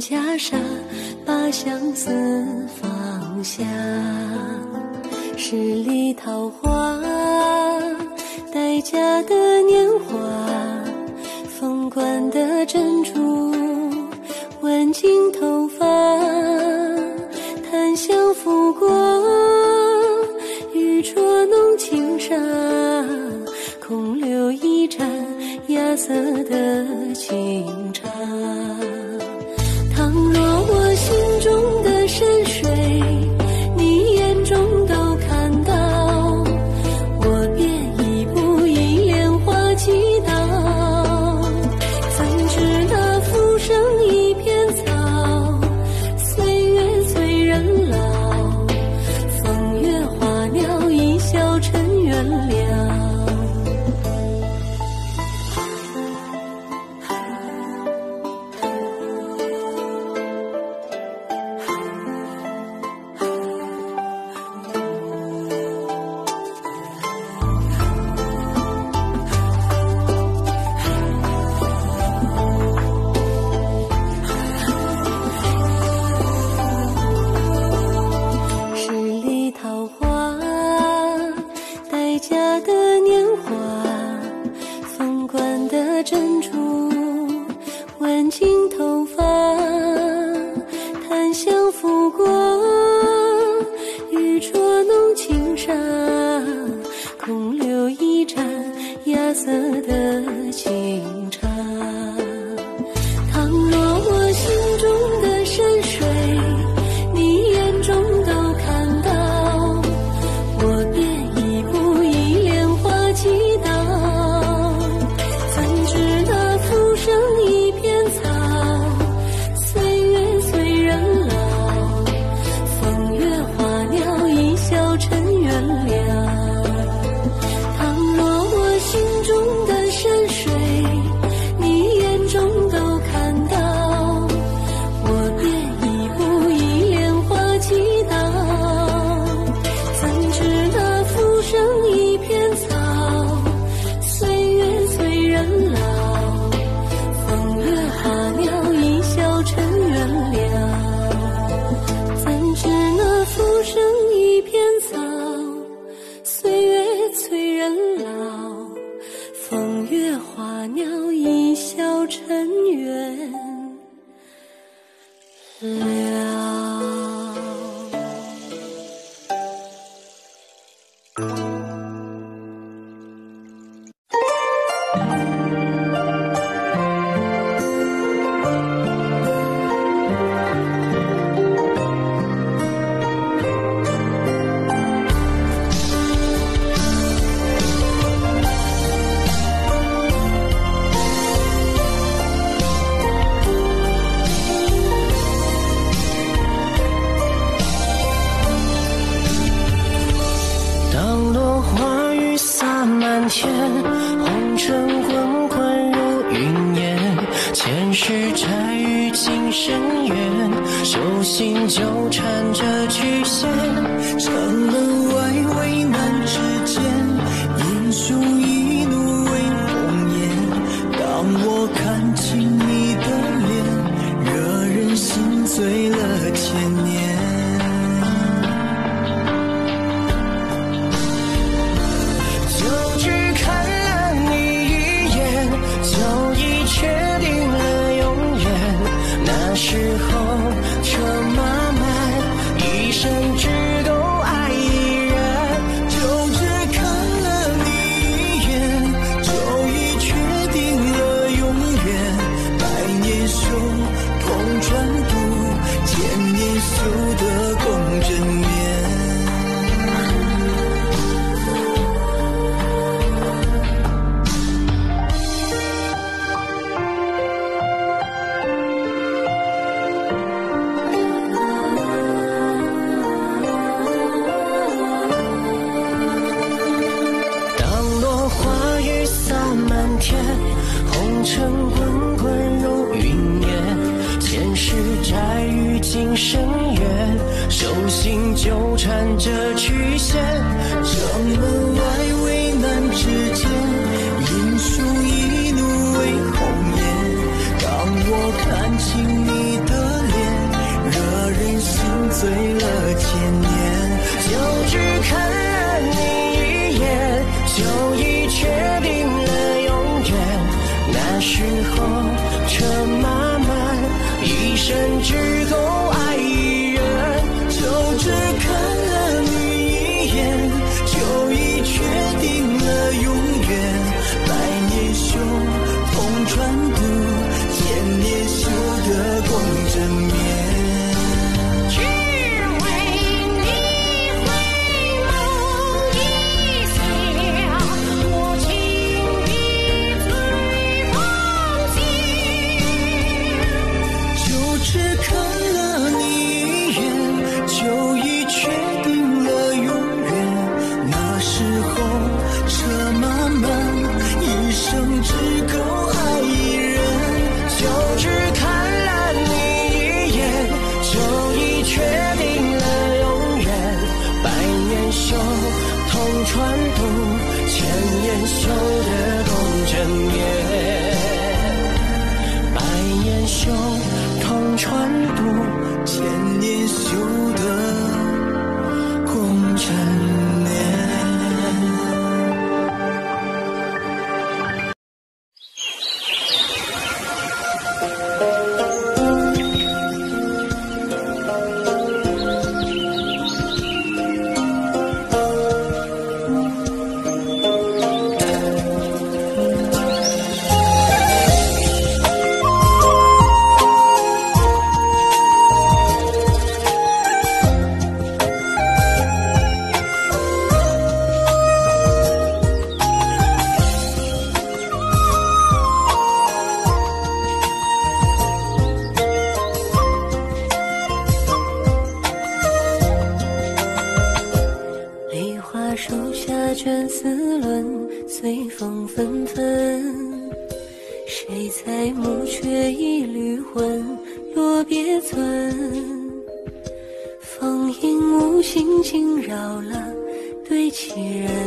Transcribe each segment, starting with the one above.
袈裟，把相思放下。十里桃花，待嫁的年华，凤冠的珍珠，挽进头发，檀香拂过，玉镯弄轻纱，空留一盏芽色的清茶。倘若我心中的山水，你眼中都看到，我便一步一莲花祈祷。怎知那浮生一片草，岁月催人老，风月花鸟一笑尘缘了。珍珠挽进头发，檀香拂过，玉镯弄轻纱，空留一盏芽色的清茶。倘若我心中的山水，你眼中都看到，我便一步一莲花祈祷。风月花鸟一笑尘缘了。 天，红尘滚滚如云烟，前世债与今生缘，手心纠缠着曲线， 长门外为难之间，英雄一怒为红颜。当我看清你的脸，惹人心醉了千年。时候车马慢，一生只够爱一人，就只看了你一眼，就已决定了永远。百年修同船渡，千年修得共枕眠。 红尘滚滚如云烟，前世债与今生缘，手心纠缠着曲线。 长门外为难之间，英雄一怒为红颜。当我看清你的生只够爱一人，就只看了你一眼，就已决定了永远。百年修，同船渡，千年修得共枕眠。 卷丝纶，随风纷纷。谁裁木缺一缕魂，落别村。风影无心惊扰了对棋人。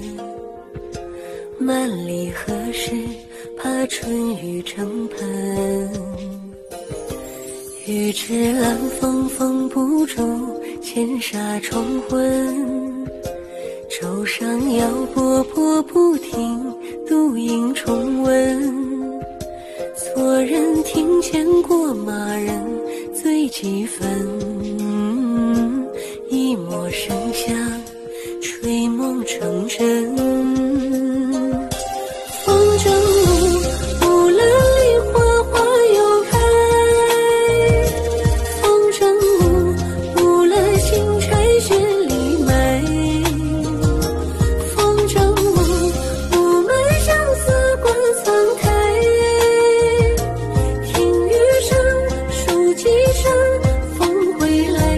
万里何时，怕春雨成盆。欲知暗风封不住，千沙重昏。舟上摇波波不停，独影重温。错人听见过马人醉几分，一抹笙香吹梦成真。风筝舞，舞了梨花花又开。风筝舞，舞了新柴雪里埋。风筝舞，舞满相思观苍苔。听雨声，数几声，风回来。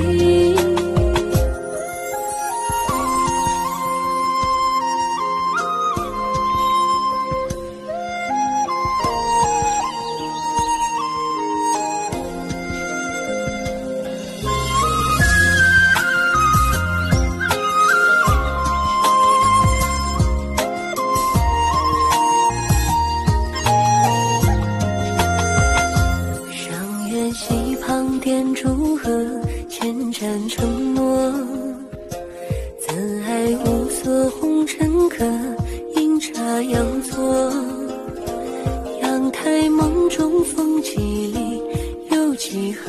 上苑溪旁点烛荷，千盏承诺。怎爱无色红尘客，阴差阳错。阳台梦中风几里，又几何？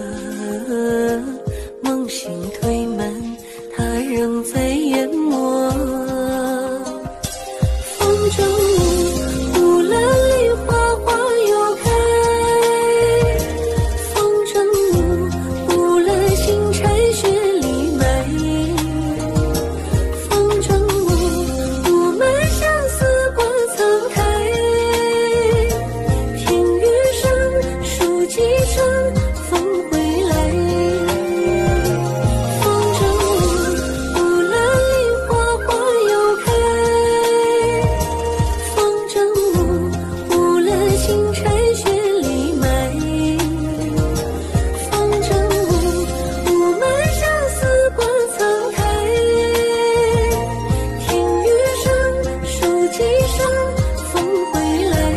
梦醒推门，他仍在研磨。风筝舞，舞了梨花花又开。风筝舞，舞了新柴雪里埋。风筝舞，舞满相思观苍苔。听雨声，数几声，风回来。风筝舞，舞了梨花花又开。风筝舞，舞了新柴雪里埋。风筝舞，舞满相思观苍苔。听雨声，数几声，风回来。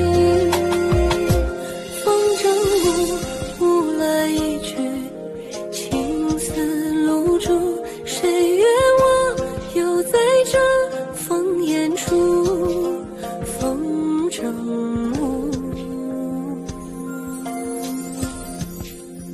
风筝舞，舞了一句青丝露珠，谁愿我又在这烽烟处。风筝舞。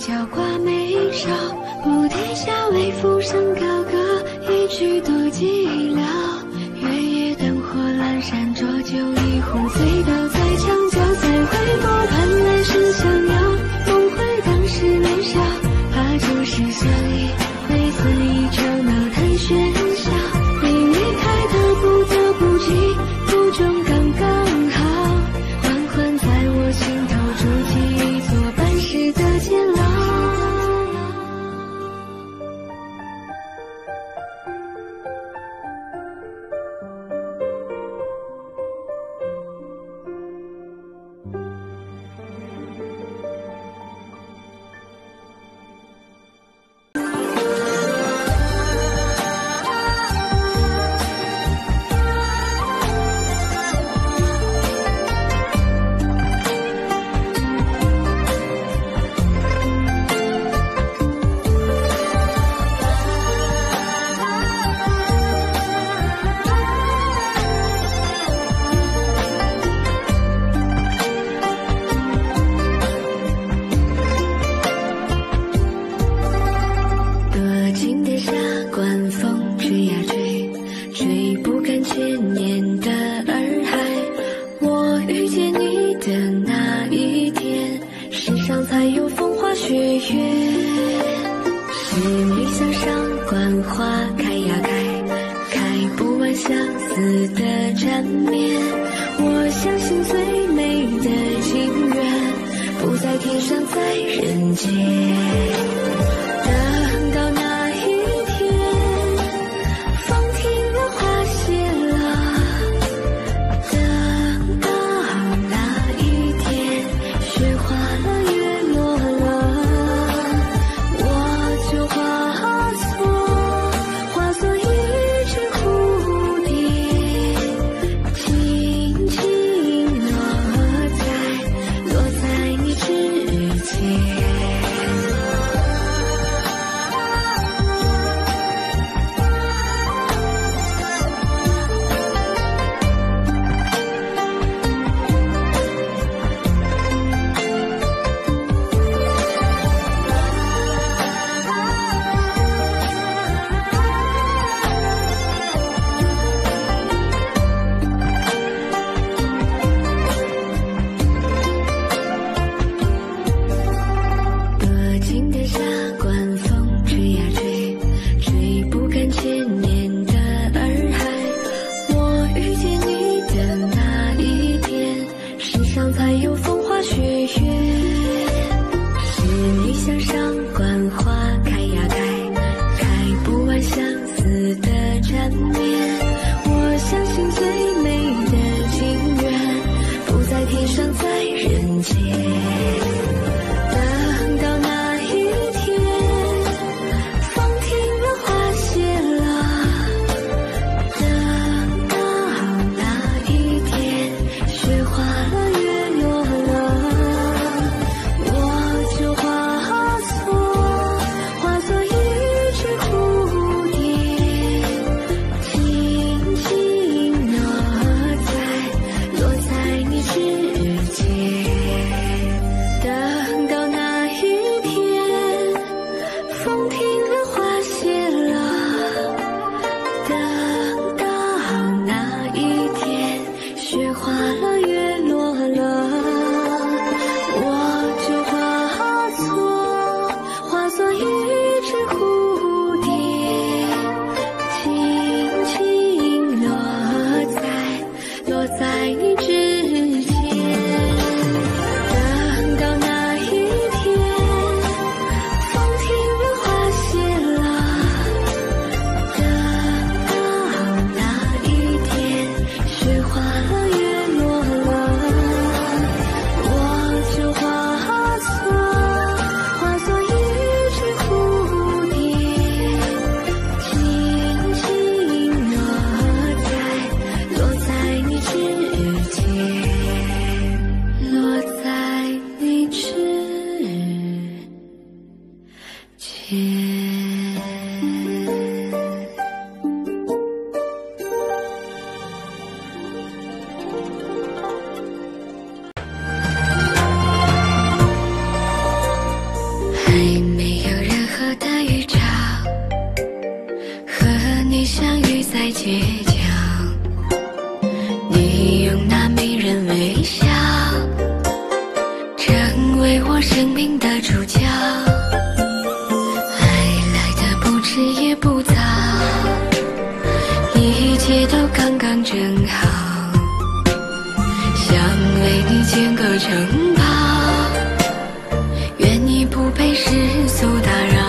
角挂眉梢，菩提下微浮生高歌，一曲多寂寥。月夜灯火阑珊浊酒一壶，醉倒在墙角，再回眸盼来世相邀。梦回当时年少，怕旧时相依，会似一场闹谈喧嚣。你离开的不得不及，途中刚刚好，缓缓在我心头筑起一座半世的监牢。 还没有任何的预兆，和你相遇在街角，你用那迷人微笑成为我生命的主角，爱来的不迟也不早，一切都刚刚正好，想为你建个城堡，愿你不被世俗打扰。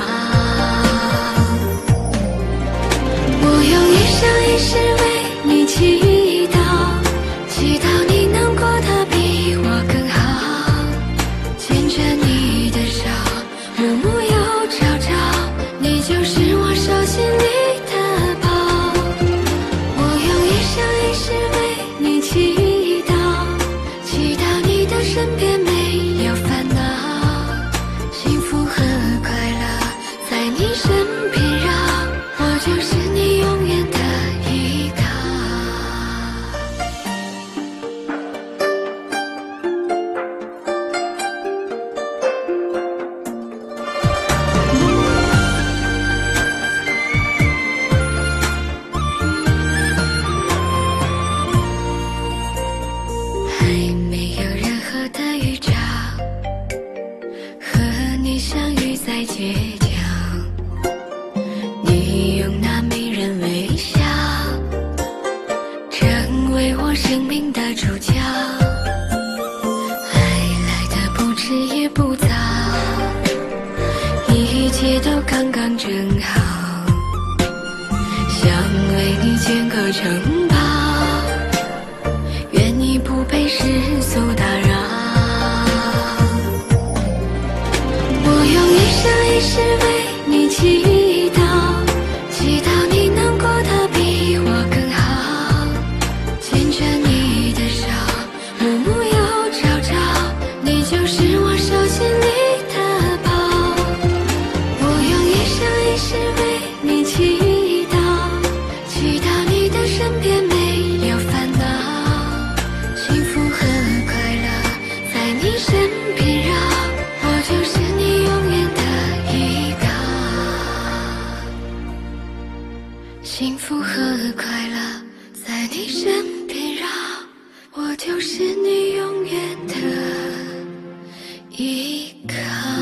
我用一生一世为你祈祷，祈祷你能过得比我更好，牵着你的手，暮暮又朝朝，你就是我手心里的宝。我用一生一世为你祈祷，祈祷你的身边没有烦恼，幸福和快乐在你身边绕，我就是你永远的依靠。还没有任何的预兆，和你相遇在街角，你用那迷人微笑成为我生命的主角，爱来的不迟也不早，一切都刚刚正好，想为你建个城堡，愿你不被世俗打扰。我用一生一世为你祈祷，祈祷你能过得比我更好，牵着你的手，暮暮又朝朝，你就是我手心里的宝。我用一生一世为你祈祷，祈祷你的身边没有烦恼，幸福和快乐在你身边绕，我就是你永远的依靠。幸福和快乐在你身边绕，我就是你永远的依靠。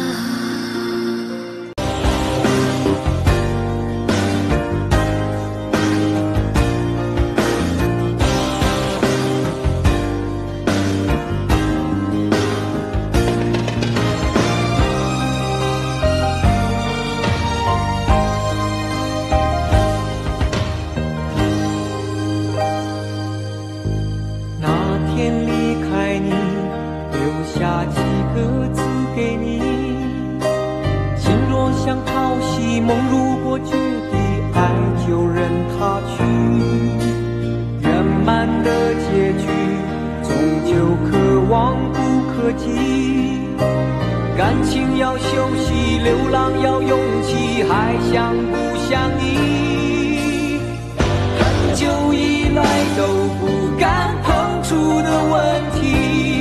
那天离开你，留下几个字给你，心若像潮汐，梦如果决堤，爱就任它去。圆满的结局，终究可望不可及。感情要休息，流浪要勇气，还想不想你？很久以来都不敢碰触的问题，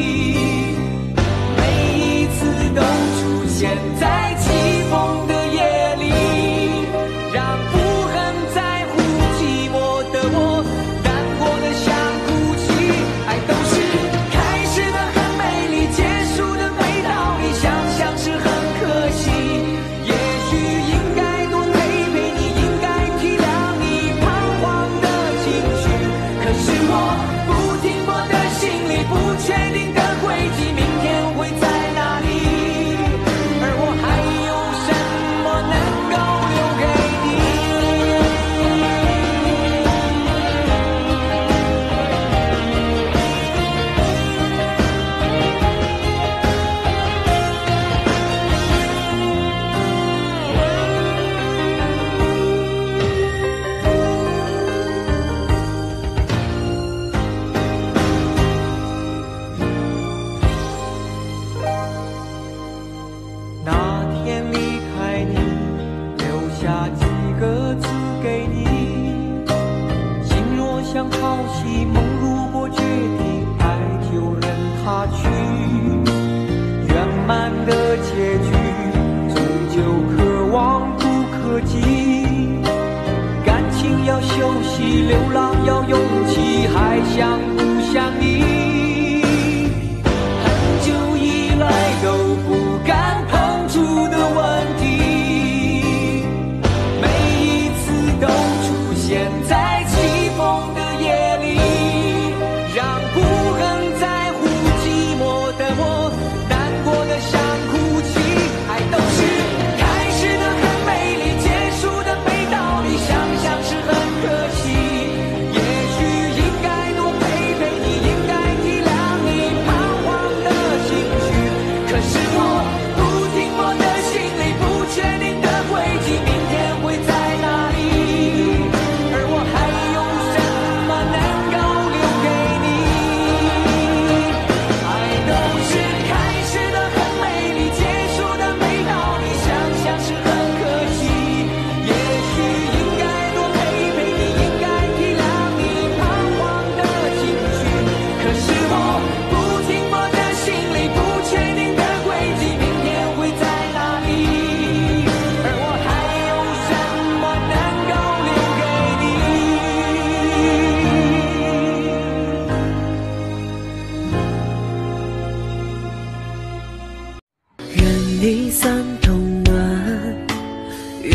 每一次都出现在起风的夜里，让不很在乎寂寞的我难过的想哭泣。爱都是开始的很美丽，结束的没道理，想想是很可惜。也许应该多陪陪你，应该体谅你彷徨的情绪，可是我不停泊的心里，不确定的轨迹，明天会在哪里？而我还有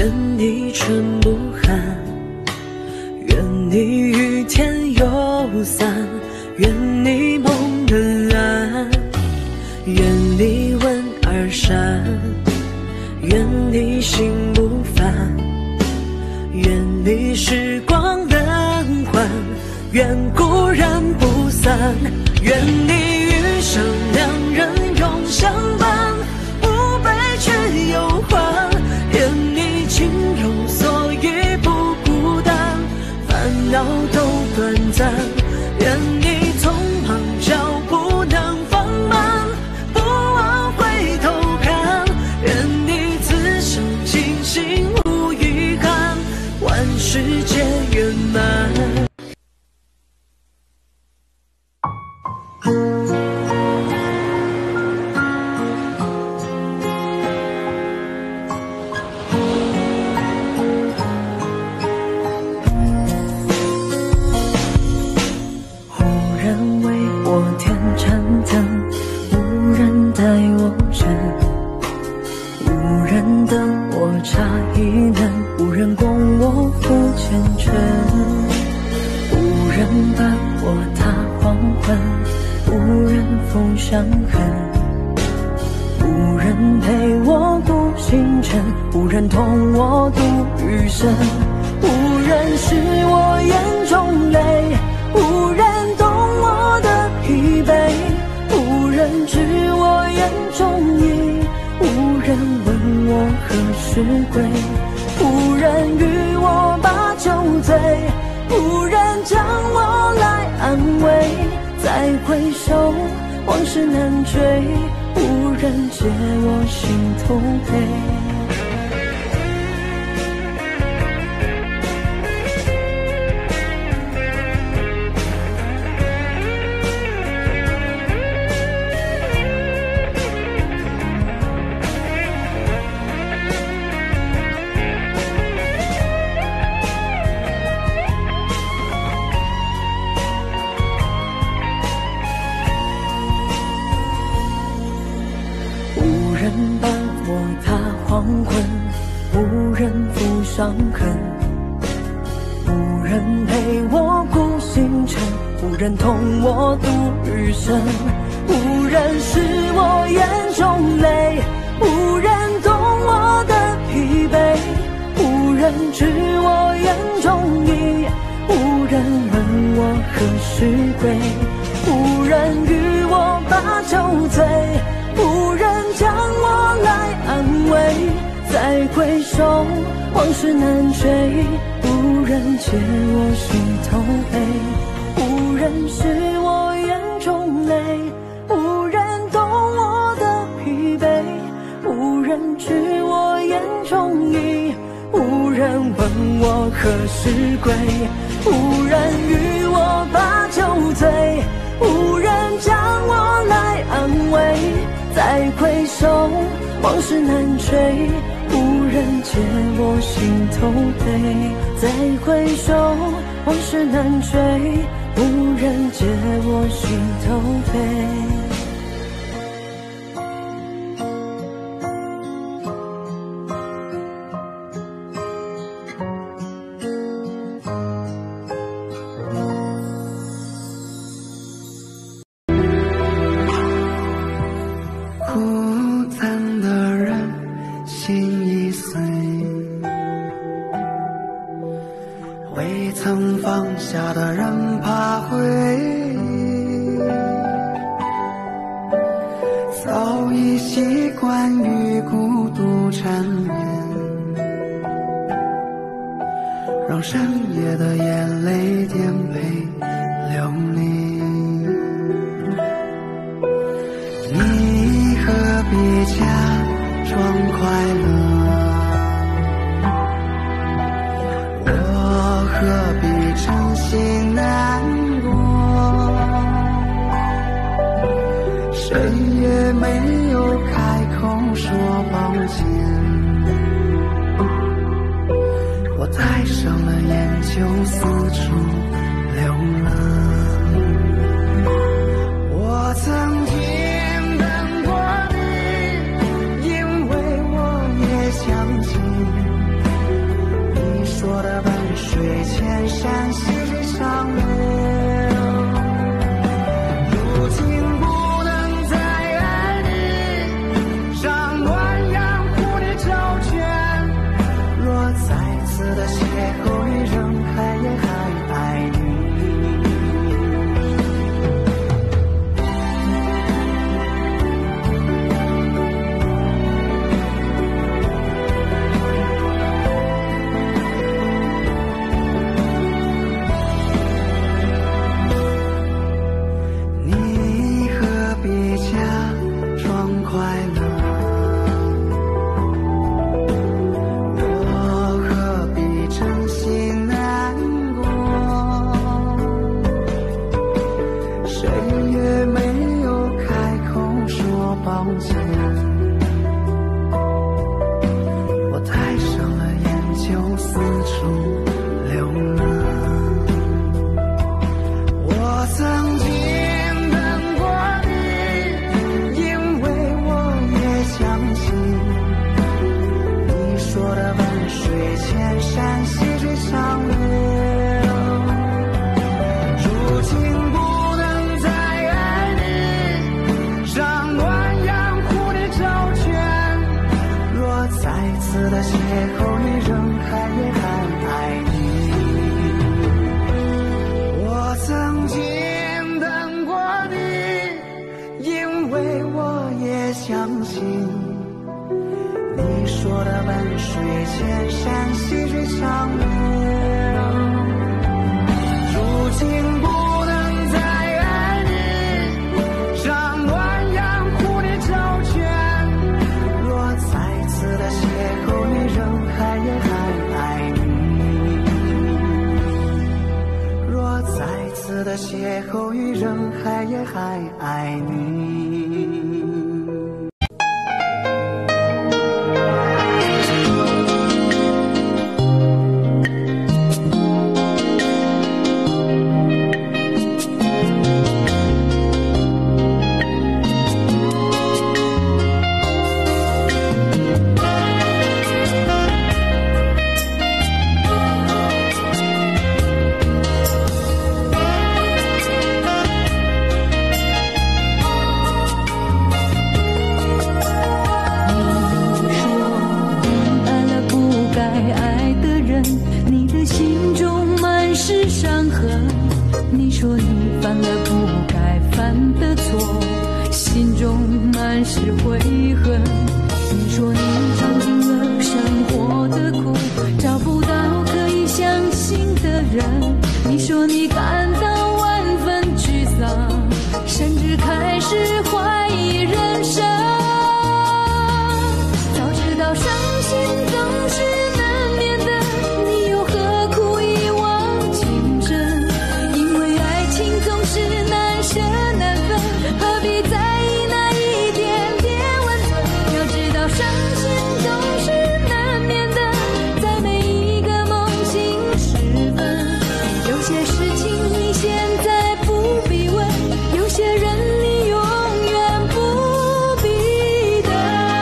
愿你春不寒，愿你雨天有伞，愿你梦得安，愿你问而善，愿你心不烦，愿你时光能缓，愿故人不散，愿你余生两人永相伴，不悲却有欢，愿你情有所依不孤单，烦恼都短暂，愿你匆忙脚步能放慢，不忘回头看，愿你此生清醒无遗憾，万事皆圆满。无人同我度余生，无人是我眼中泪，无人懂我的疲惫，无人知我眼中意，无人问我何时归，无人与我把酒醉，无人将我来安慰，再回首往事难追，无人解我心头悲。伤痕，无人陪我顾星辰，无人同我度余生，无人是我眼中泪，无人懂我的疲惫，无人知我眼中意，无人问我何时归，无人与我把酒醉，无人将我来安慰，再回首往事难追，无人解我心头悲，无人是我眼中泪，无人懂我的疲惫，无人知我眼中意，无人问我何时归，无人与我把酒醉，无人将我来安慰，再回首往事难追，无人解我心头悲，再回首往事难追，无人解我心头悲。 未曾放下的人怕回忆，早已习惯于孤独缠绵，让深夜的眼泪颠沛流离。你何必假装快乐？何必真心难过？谁也没有开口说抱歉。我戴上了眼就四处流浪。我曾经等过你，因为我也相信千山细水长流。如今不能再爱你，让暖阳蝴蝶招卷。若再次的邂逅你，仍还也还爱你。邂逅与人海也还爱你。 你说你犯了不该犯的错，心中满是悔恨。你说你尝尽了生活的苦，找不到可以相信的人。你说你感到万分沮丧，甚至开始怀疑人生。早知道伤心总是难免的，你又何苦一往情深？因为爱情总是难舍难分，何必在意那一点点温存？要知道伤心总是难免的，在每一个梦醒时分。有些事情你现在不必问，有些人你永远不必等。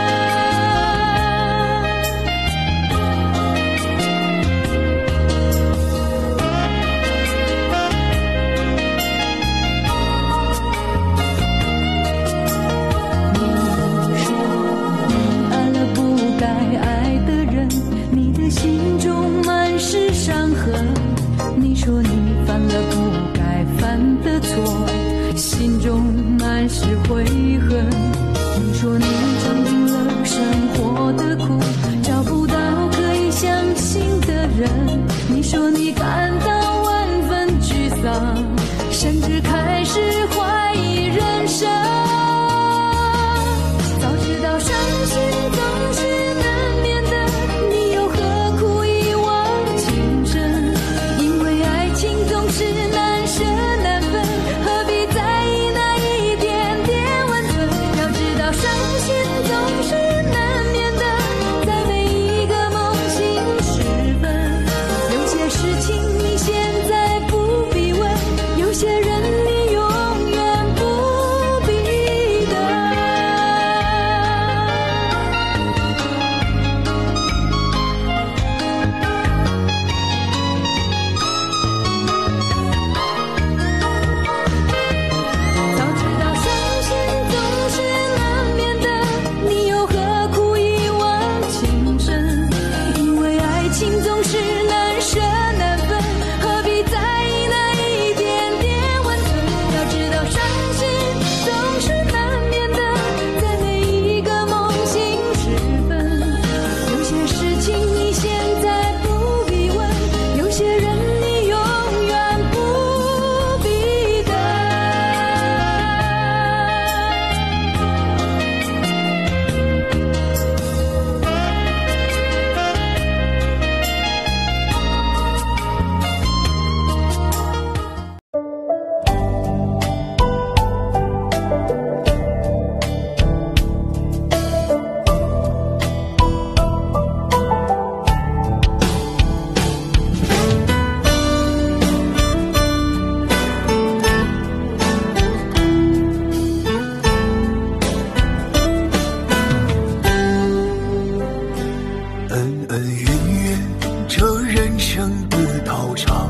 你说你爱了不该爱的人，你的心中满是伤痕。你说你犯了不该犯的错，心中满是悔恨。你说你尝尽了生活的苦，找不到可以相信的人。你说你感到万分沮丧，甚至开始怀疑人生。早知道伤心总是难免的，你又何苦一往情深？因为爱情总是难舍难分，何必在意那一点点温存？要知道伤心总是难免的，在每一个梦醒时分。有些事情恩恩怨怨，这人生的道场，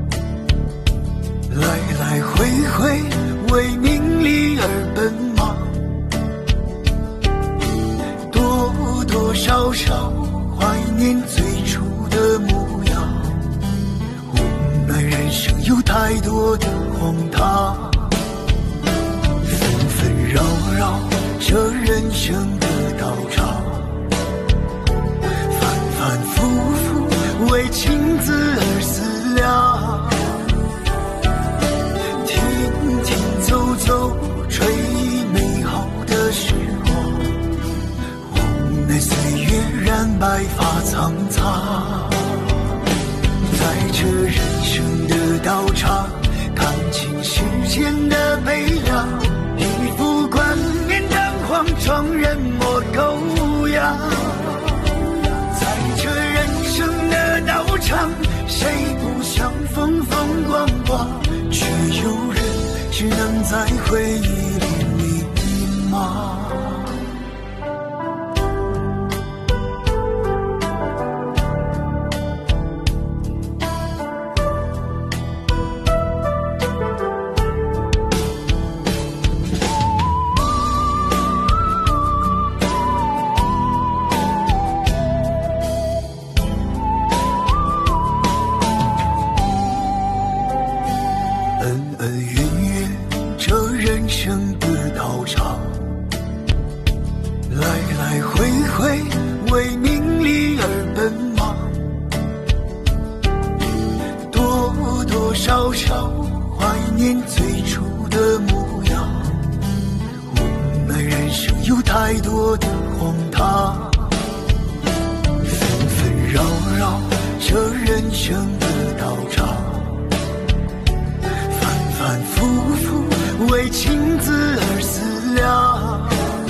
来来回回，为名利而奔忙，多多少少怀念最初的模样，无奈人生有太多的荒唐，纷纷扰扰，这人生的道场，反反复复，为情字而思量，停停走走，追忆美好的时光，无奈岁月染白发苍苍，在这人生的道场，看清世间的悲凉，一副冠冕堂皇，装人莫狗样。在这人生的道场，谁不想风风光光，却有人只能在回忆里迷茫。恩恩怨怨，这人生的道场，来来回回，为名利而奔忙，多多少少怀念最初的模样，无奈人生有太多的荒唐，纷纷扰扰，这人生的道场，反复复，为情字而思量，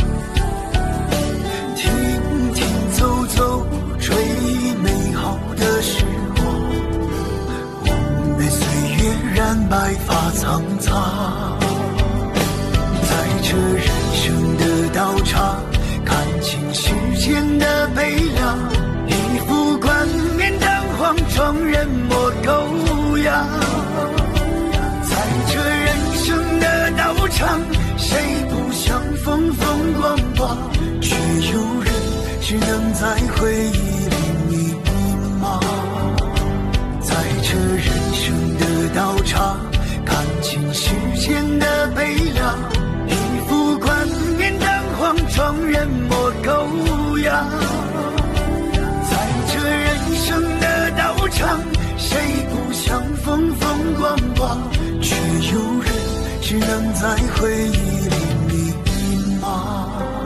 停停走走，追忆美好的时光，无奈岁月染白发苍苍，在这人生的道场，看清世间的悲凉，一副冠冕堂皇，装人莫狗样。在这人生的道场，谁不想风风光光，却有人只能在回忆里迷茫。在这人生的道场，看清世间的悲凉，一副冠冕堂皇，装人莫狗样。在这人生的道场，谁不想风风光光，却有人只能在回忆里迷茫。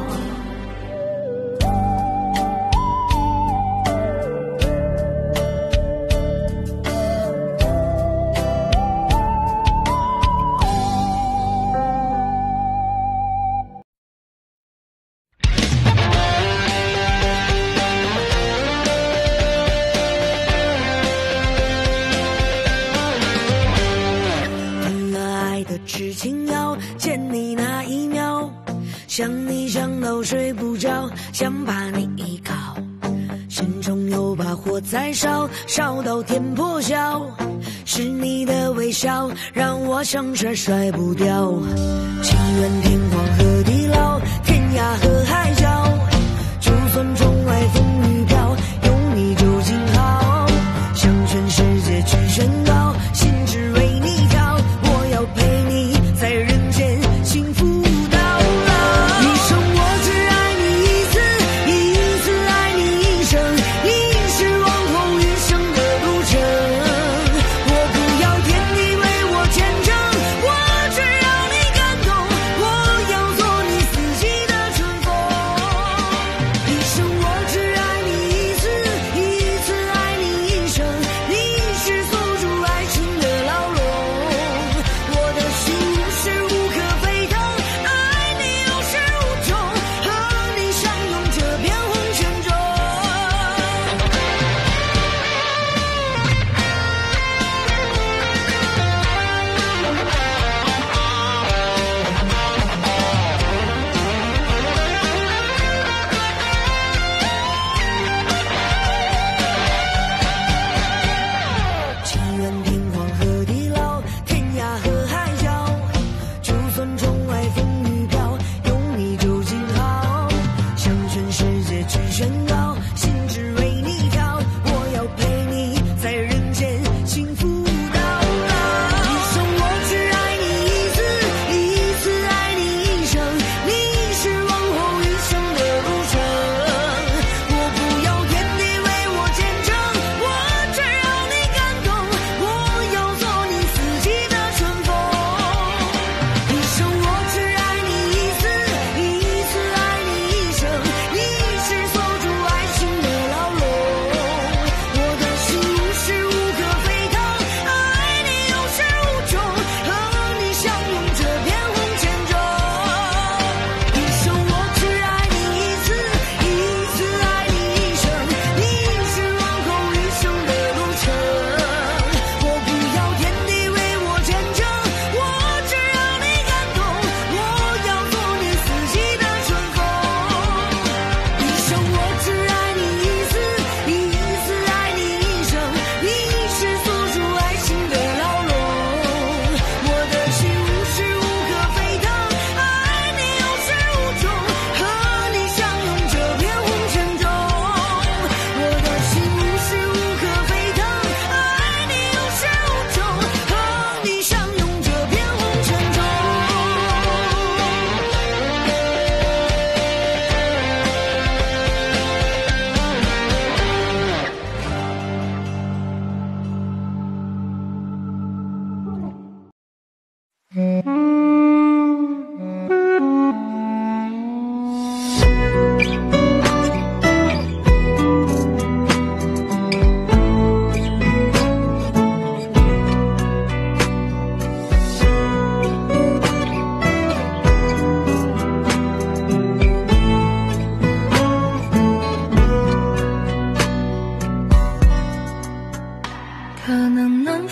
痴情药，见你那一秒，想你想到睡不着，想把你依靠，心中有把火在烧，烧到天破晓。是你的微笑，让我想甩甩不掉。情愿天荒和地老，天涯和海角，就算中外风雨飘，有你就静好。向全世界去宣告，心只为你跳，我要陪你在人间幸福到老。一生我只爱你一次，一次爱你一生，你是往后余生的路程。我不要天地为我见证，我只要你感动，我要做你四季的春风。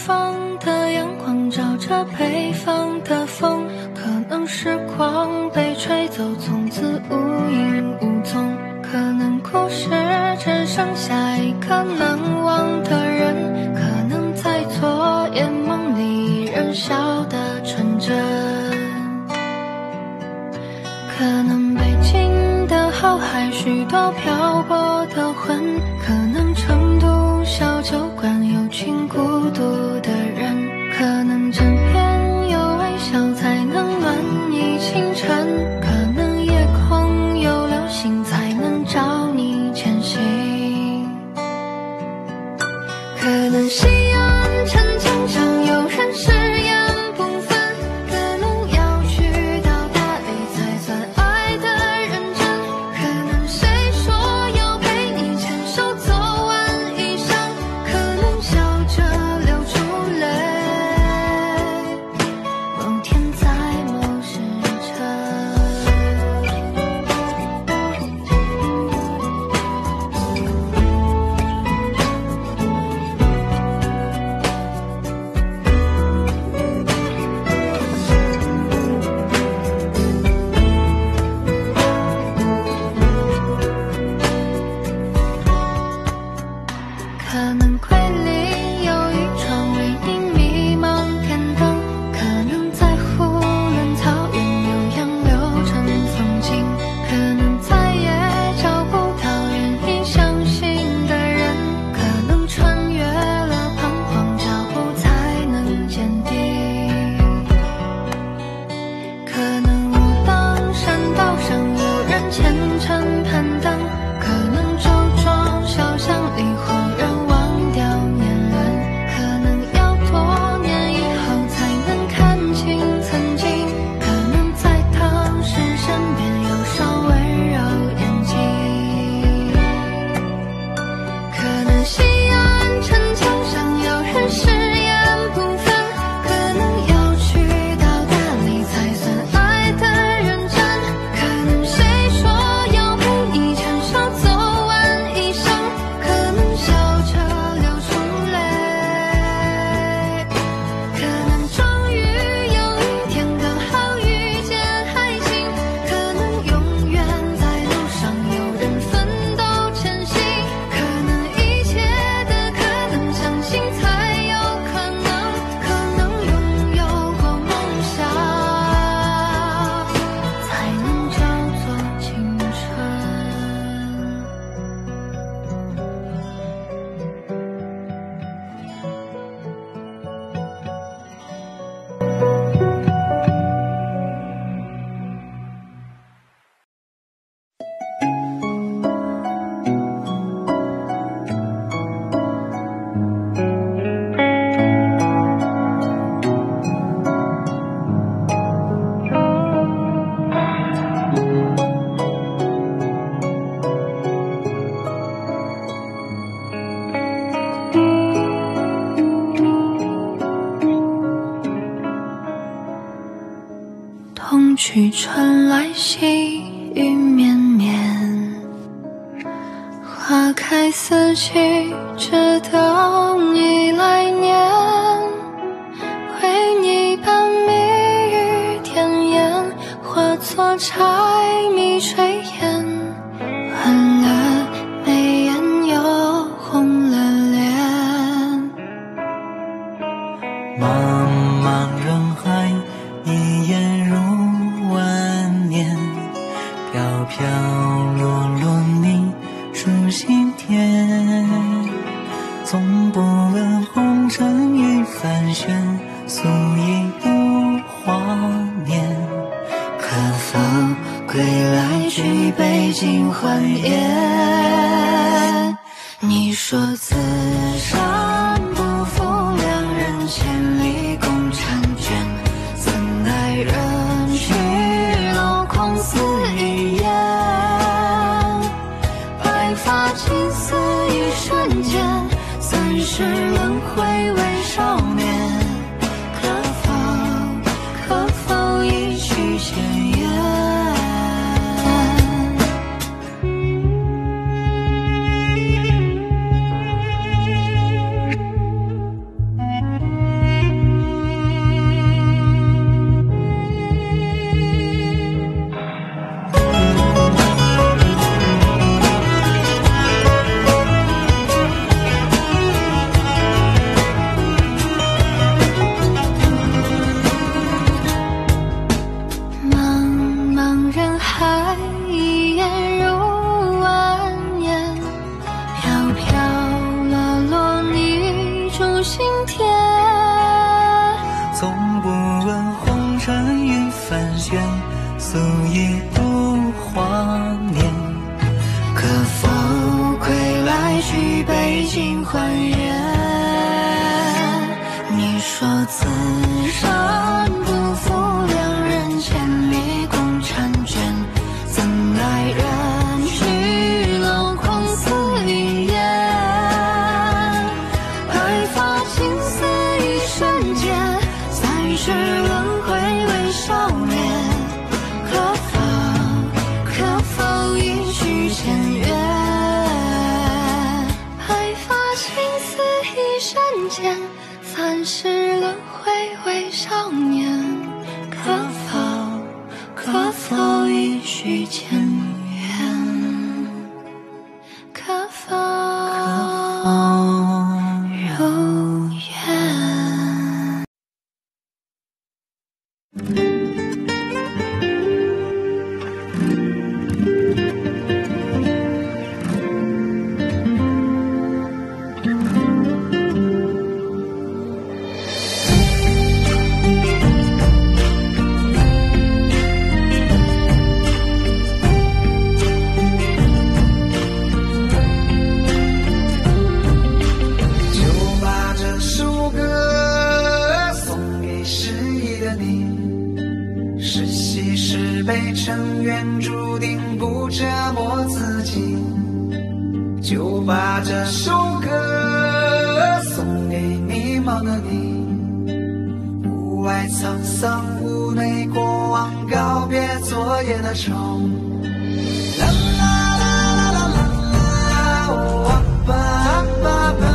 方的阳光照着北方的风，可能时光被吹走，从此无影无踪。可能故事只剩下一个难忘的人，可能在昨夜梦里仍笑得纯真。可能北京的浩海许多漂泊的魂，可能成都小酒馆有群孤独的人，可能枕边有微笑才能暖意清晨，可能夜空有流星才能照你前行。可能西安城墙上有人誓言不分，可能要去到大理才算爱的认真，可能谁说要陪你牵手走完一生，可能笑着流出泪，某天在某时辰。可能柜里有一窗为你迷茫点灯，可能在湖南草原有杨柳成风景，可能再也找不到愿意相信的人，可能穿越了彷徨脚步才能坚定。可能武当山道上有人虔诚攀登，可能周庄小巷里忽然忘掉年轮，可能要多年以后才能看清曾经，可能在当时身边有双温柔眼睛。可能西安城墙上有人誓言不分，可能要去到大理才算爱的认真，可能谁说要陪你牵手走完一生，可能笑着流出泪，可能终于有一天刚好遇见爱情，可能永远在路上有人奋斗前行，可能一切的可能相信才有可能拥有过梦想才能叫做青春。冬去春来细雨绵绵，花开四季只等你来年，为你把蜜语甜言化作柴米炊烟，换了眉眼又红了脸。 茫茫人海，一眼入万年，飘飘落落你属心田。总不问红尘与凡轩，素衣入华年。可否归来举杯尽欢颜？ 你说此山不负两人千里共婵娟，怎奈人去楼空似一眼，白发青丝一瞬间，30轮回为少年，可否一曲前言？ 足以不怀念。 可否归来去北京还原？你说此生不负两人千里共婵娟，怎奈人去楼空似云烟。白发青丝一瞬间，三世轮回为少年。可否一续前缘？白发青丝一瞬间，三世轮回为少年。可否一续前缘？可否如愿？ 成缘注定不折磨自己，就把这首歌送给迷茫的你。屋外沧桑，屋内过往，告别昨夜的愁。啦啦啦啦啦啦，哦啊吧啊吧吧。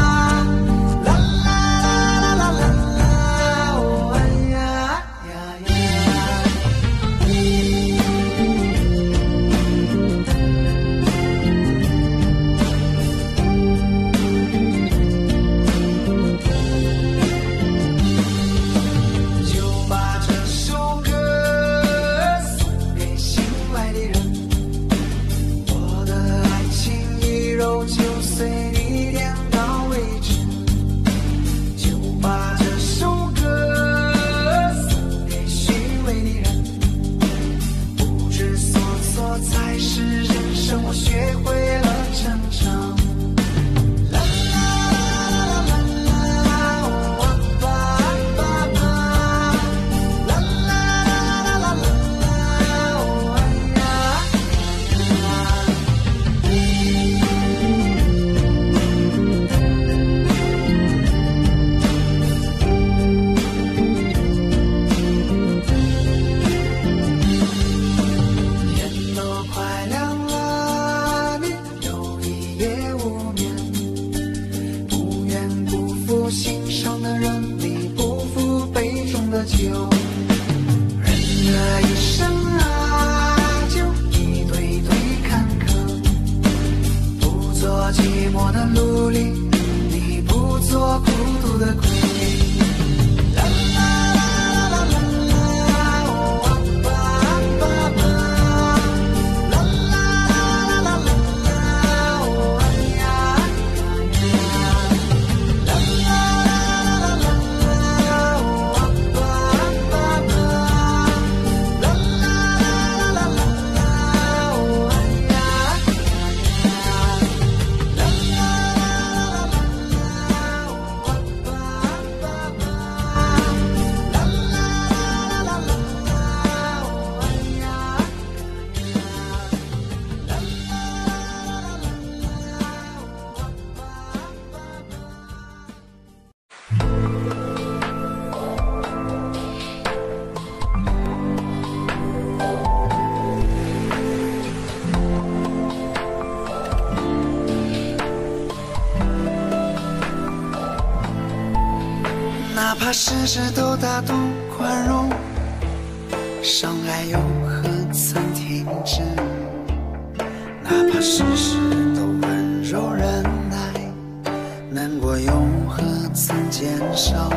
哪怕事事都大度宽容，伤害又何曾停止？哪怕事事都温柔忍耐，难过又何曾减少？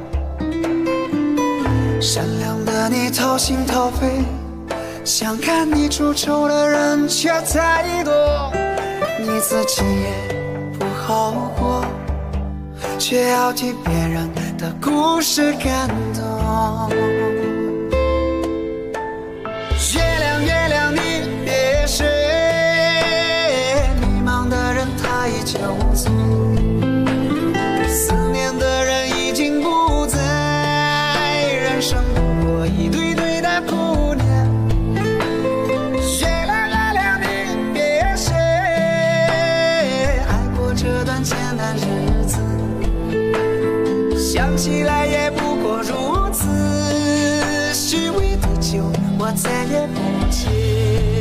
善良的你掏心掏肺，想看你出丑的人却太多，你自己也不好过，却要替别人的故事感动。 醉。思念的人已经不在，人生不过一堆堆的顾念。月亮月亮你别睡，爱过这段艰难日子，想起来也不过如此。虚伪的酒我再也不接。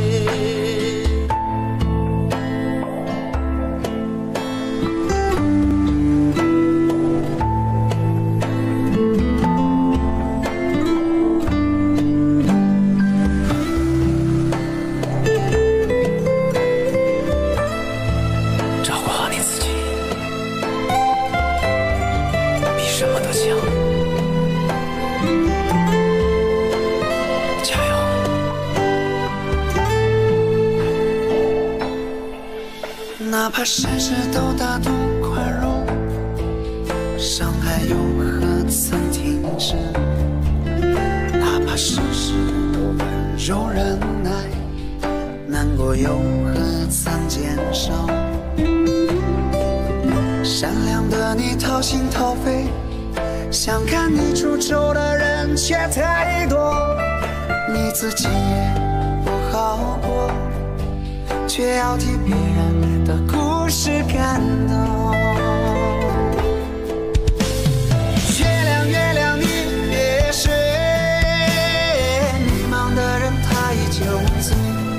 哪怕事事都大度宽容，伤害又何曾停止？哪怕事事都温柔忍耐，难过又何曾减少？善良的你掏心掏肺，想看你出丑的人却太多，你自己也不好过，却要替别人的故事感动。月亮月亮你别睡，迷茫的人他已酒醉，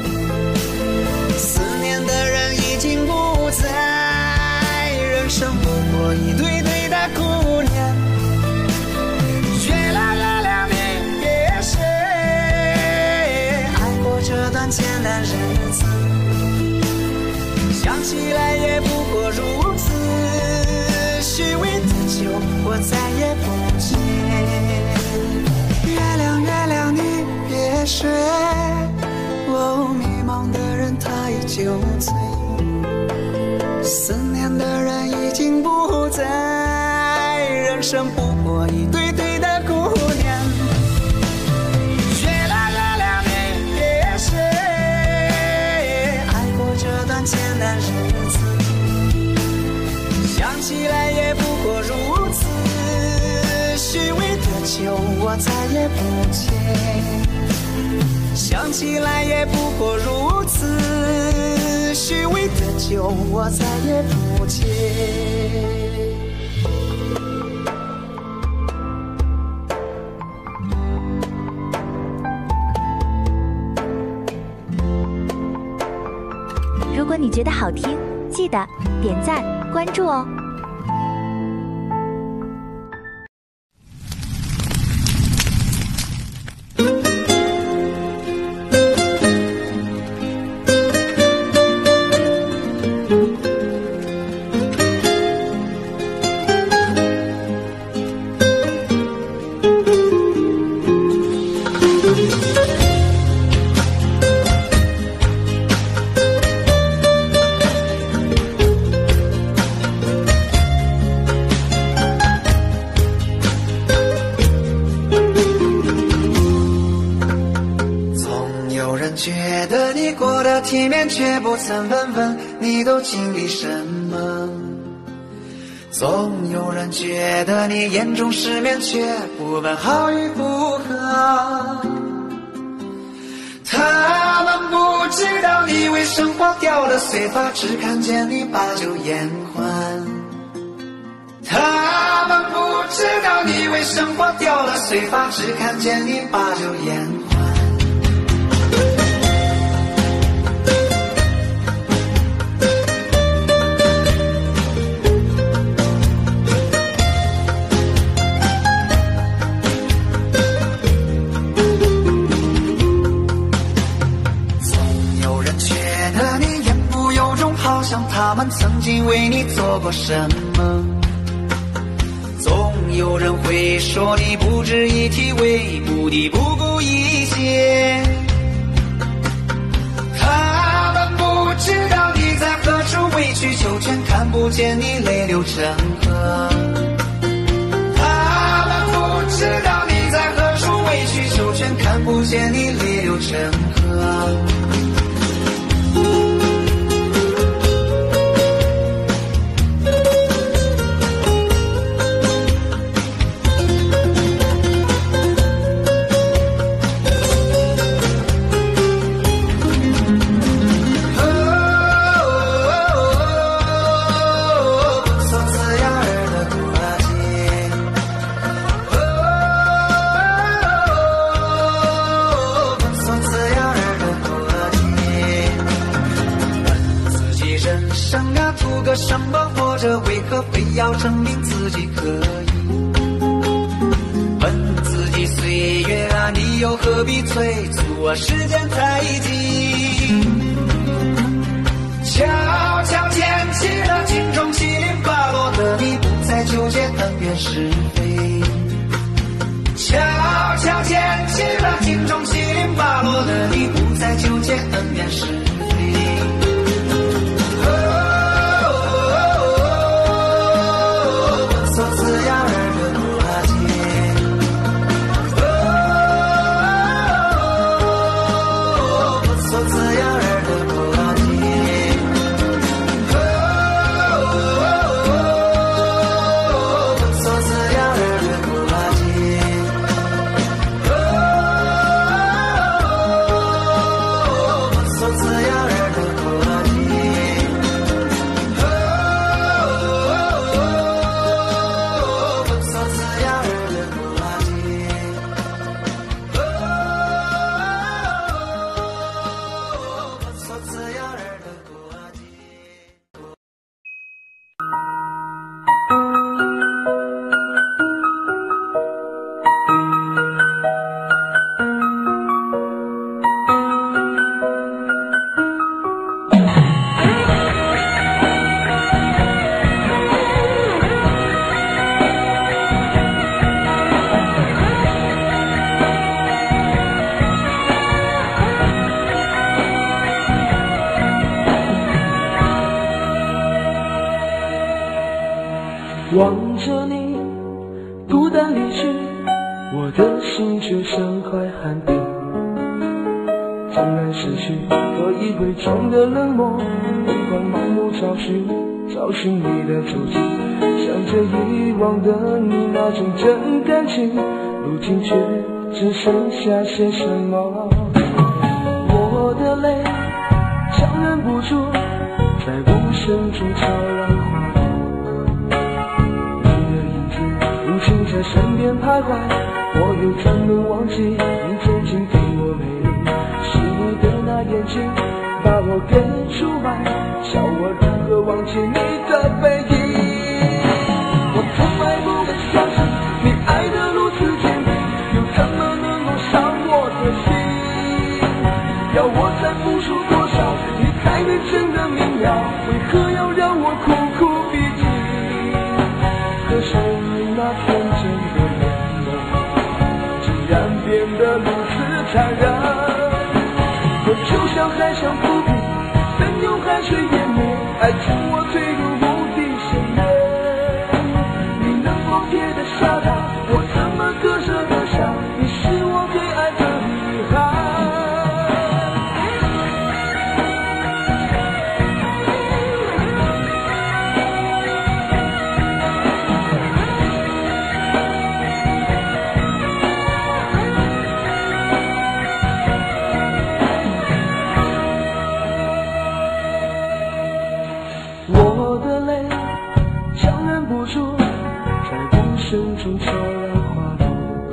思念的人已经不在，人生不过一堆堆的顾念。月亮月亮你别睡，爱过这段艰难日子，想起来也不过如此，虚伪的酒我再也不接。月亮月亮你别睡，哦，迷茫的人他已酒醉，思念的人已经不在，人生不过一堆堆的顾念。月亮月亮你别睡，爱过这段艰难日子，想起来也不过如此，虚伪的酒我再也不接，想起来也不过如此，虚伪的酒我再也不接。 如果你觉得好听，记得点赞关注哦。 体面却不曾问问你都经历什么，总有人觉得你眼中失眠却不问好与不好，他们不知道你为生活掉了碎发，只看见你把酒言欢，他们不知道你为生活掉了碎发，只看见你把酒言欢。他们曾经为你做过什么，总有人会说你不值一提，为目的不顾一切，他们不知道你在何处委曲求全，看不见你泪流成河，他们不知道你在何处委曲求全，看不见你泪流成河。 为何非要证明自己可以？问自己岁月啊，你又何必催促啊？时间太急，悄悄捡起了心中七零八落的你，不再纠结恩怨是非。悄悄捡起了心中七零八落的你，不再纠结恩怨是非。 望着你孤单离去，我的心就像块寒冰。纵然失去，可以伪装的冷漠，疯狂盲目找寻你的足迹，想着遗忘的你那种真感情，如今却只剩下些什么？我的泪强忍不住，在无声中悄然滑落。无情在身边徘徊，我又怎能忘记你曾经给我美丽？是你的那眼睛把我给出卖，教我如何忘记你的背影。我从来不敢相信你爱得如此坚定，又怎么能够伤我的心？要我再付出多少，你才能真的明了？为何要让我苦苦逼近？可是那天真的眼眸，竟然变得如此残忍。我就像海上浮萍，任由海水淹没，爱情我坠入无底深渊。你能否贴得下他？我怎么割舍得下？你是我最爱的女孩。声中悄然滑落，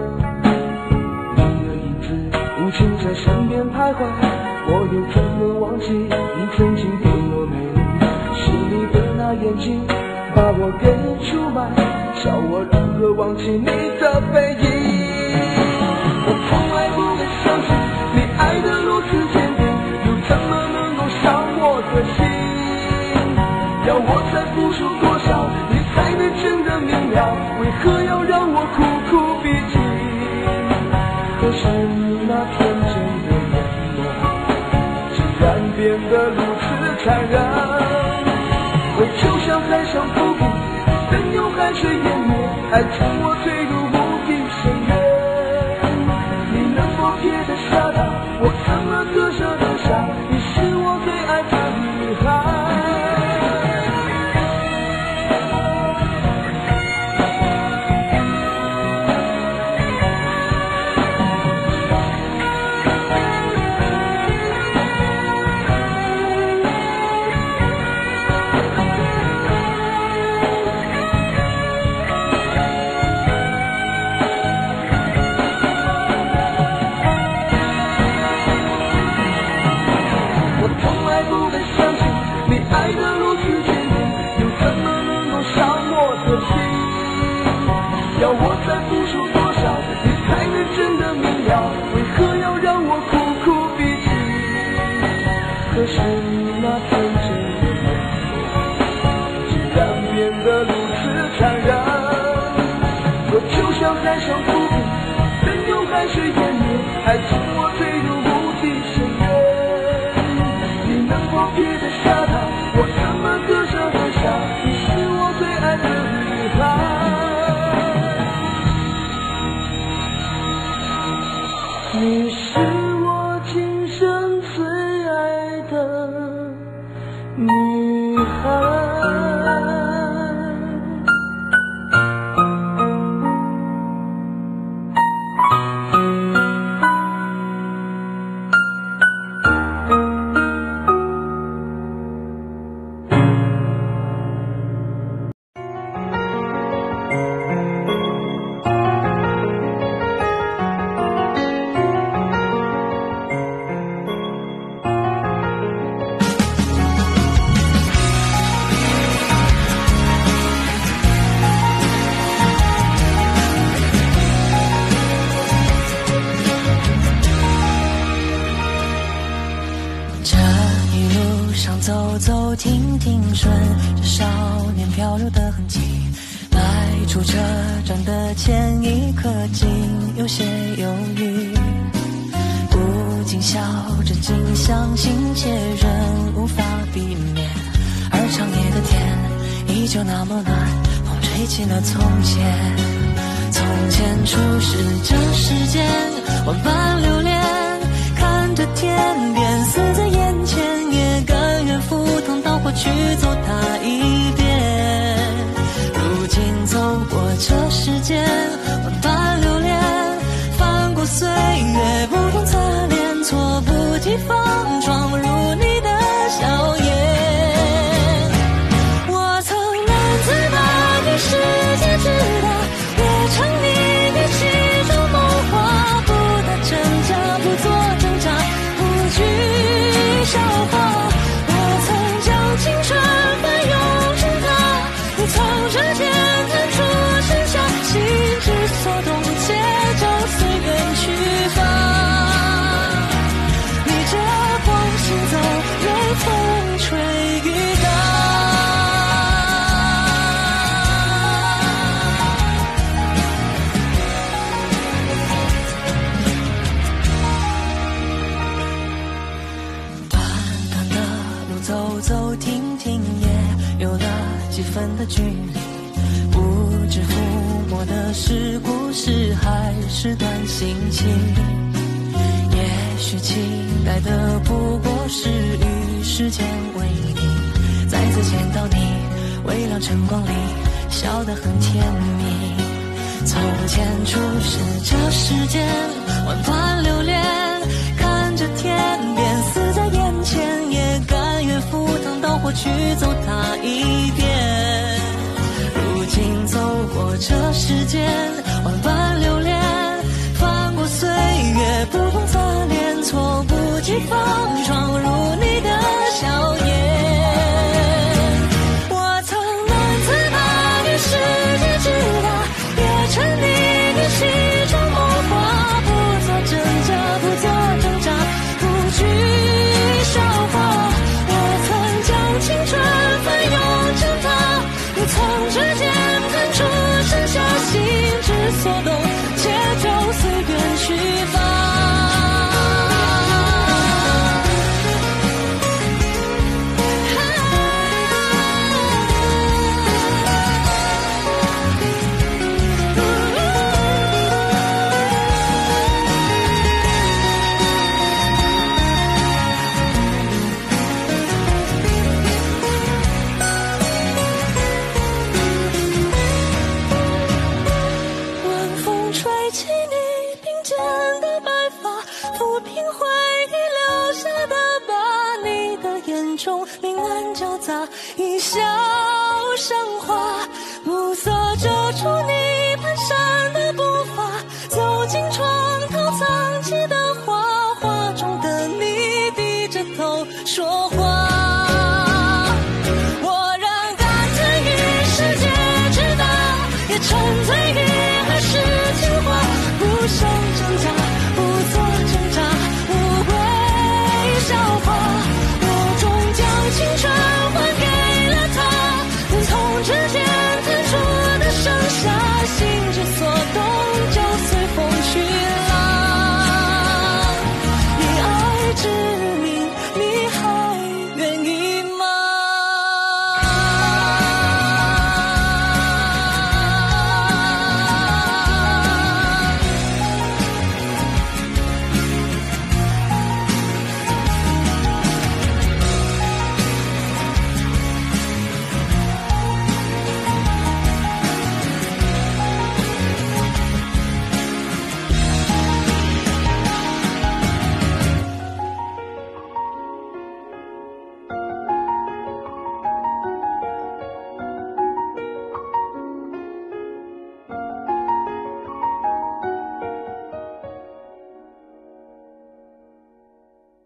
你的影子无情在身边徘徊，我又怎能忘记你曾经给我美丽？是你的那眼睛把我给出卖，教我如何忘记你的背影。我从来不敢相信你爱得如此坚定，又怎么能够伤我的心？要我再付出多少，你才能真的明了？为何要让我苦苦逼近？可是你那天真的眼眸，竟然变得如此残忍。我就像海上浮萍，任由海水淹没，爱情我坠入无底深渊。你能否贴得下他？我怎么割舍得下？你是我最爱的女孩。 要我再付出多少，你才能真的明了？为何要让我苦苦逼近？可是你那天真的眼睛，竟然变得如此残忍。我就像海上浮萍，任由海水湮灭，爱情我坠入无底深渊。你能否别再傻他？我怎么割舍得下？你是我最爱的女孩。你是我今生最爱的女孩。 走走停停，顺着少年漂流的痕迹，迈出车站的前一刻，竟有些犹豫。不禁笑着，竟相信且仍无法避免。而长夜的天依旧那么暖，风吹起了从前。从前初识这世间，万般留恋，看着天边似在眼前，也甘愿赴汤蹈火去走它一遍。如今走过这世间，万般留恋，翻过岁月不同侧脸，猝不及防闯入你的笑颜。我曾难自拔，你世界之大，也尝你的其中谋划，不打挣扎，不做挣扎，不惧笑话。我曾将青春翻涌成她，你从指尖弹出盛夏，心之所动，且就随缘去吧。逆着风行走，任风吹雨打。短短的路走走停停，也有了几分的距离。不知抚摸的是故事，还是段心情？也许期待的不过是与时间为敌，再次见到你，微亮晨光里笑得很甜蜜。从前初识这世间，万般留恋，看着天边似在眼前，也甘愿赴汤蹈火去走它一遍。如今走过这世间，万般留恋，翻过岁月不同侧脸，猝不及防闯入你的笑颜。我曾难自拔，你世界之大，也沉溺于其中谋划，不做挣扎，不做挣扎，不惧笑话。我曾将青春翻涌成她，你从指尖弹出盛夏，心之所动，且就随缘去吧。晚风吹起你鬓间的白发，抚平回忆留下的疤，你的眼中明暗交杂，一笑生花，暮色遮住你